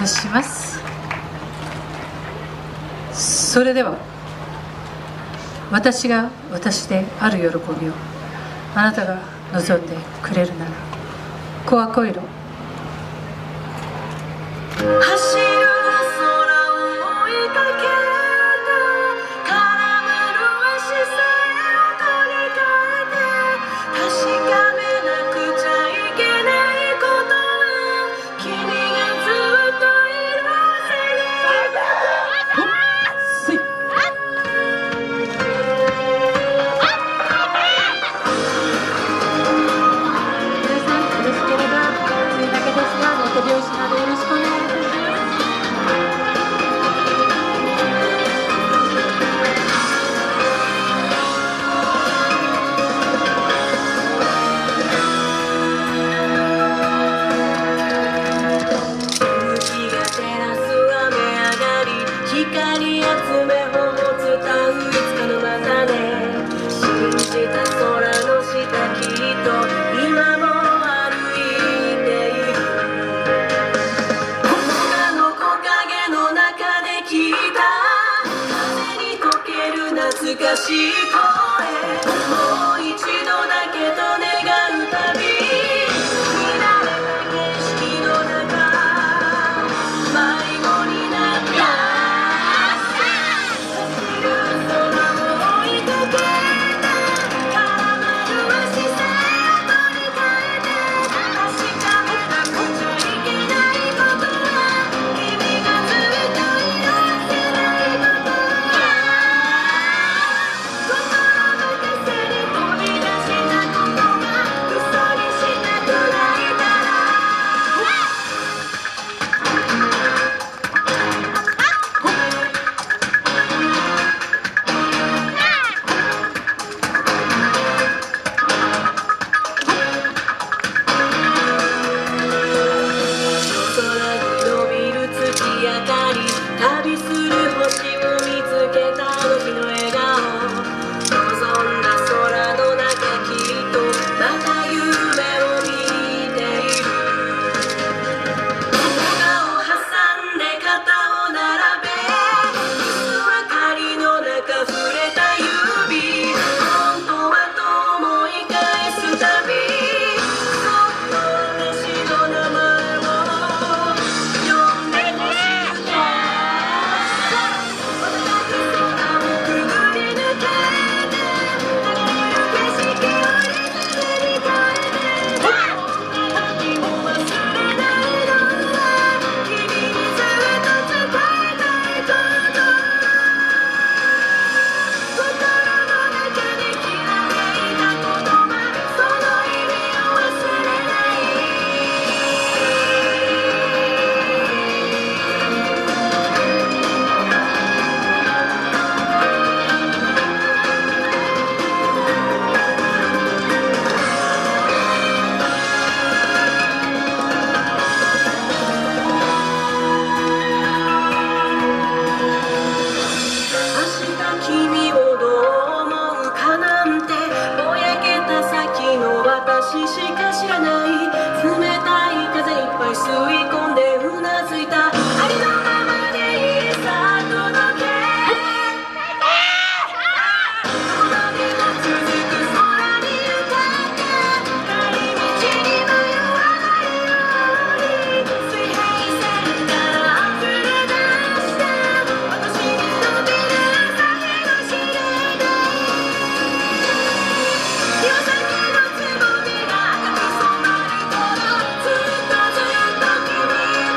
たします。それでは、私が私である喜びをあなたが望んでくれるなら、コアコイロ。走る空を追いかけた絡まる足さえを取り替えて、確かめなくちゃいけないことは君がずっといるせい。皆さん、よろしければついだけですがお手拍子などよろしくお願いいたします。光集めを伝ういつかのまたね、信じた空の下きっと今も歩いている。他の木陰の中で聞いた風に溶ける懐かしい声、もう一度だけと願うたび、見慣れた景色の中迷子になった。旅する星を見つけたあの日の笑顔、望んだ空の中きっとまた夢を見ている。動画を挟んで肩を並べ、薄明かりの中触れた指、本当はと思い返すたび、そっと私の名前を呼んでほしい。私しか知らない冷たい風いっぱい吸い込んでうなずいた。ありのままでいいさ届け、どこまでも続く空に向かって帰り道に迷わないように、水平線から溢れ出して私に伸びる朝日の指令で、岩崎のつぼみが赤く染まる頃、ずっとずっと君と。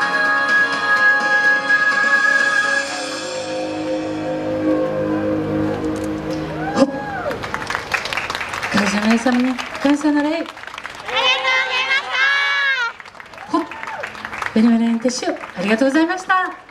ほっ、会社の皆様に感謝の礼。ありがとうございました。ほっ、ベニベニテッシュありがとうございました。